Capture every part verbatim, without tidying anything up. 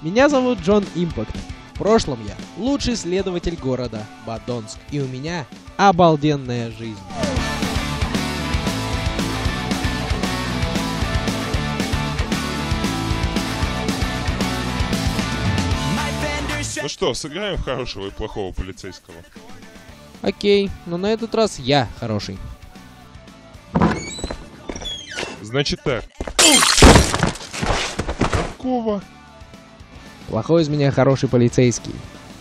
Меня зовут Джон Импакт. В прошлом я лучший следователь города Бадонск, и у меня обалденная жизнь. Ну что, сыграем в хорошего и плохого полицейского? Окей, но на этот раз я хороший. Значит так. Какого? Плохой из меня хороший полицейский.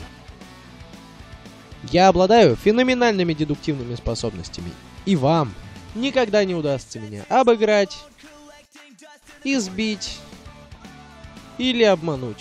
Я обладаю феноменальными дедуктивными способностями. И вам никогда не удастся меня обыграть, избить или обмануть.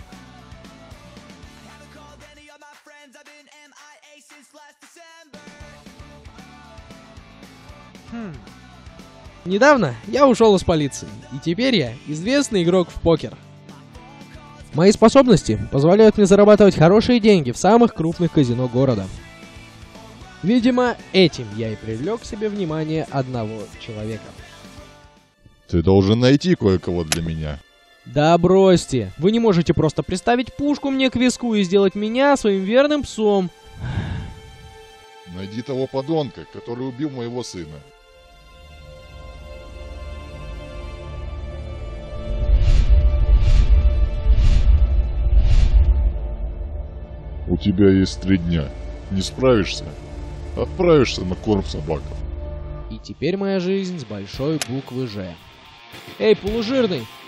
Хм. Недавно я ушел из полиции, и теперь я известный игрок в покер. Мои способности позволяют мне зарабатывать хорошие деньги в самых крупных казино города. Видимо, этим я и привлек к себе внимание одного человека. Ты должен найти кое-кого для меня. Да бросьте, вы не можете просто приставить пушку мне к виску и сделать меня своим верным псом. Найди того подонка, который убил моего сына. У тебя есть три дня. Не справишься? Отправишься на корм собакам. И теперь моя жизнь с большой буквы «Ж». Эй, полужирный,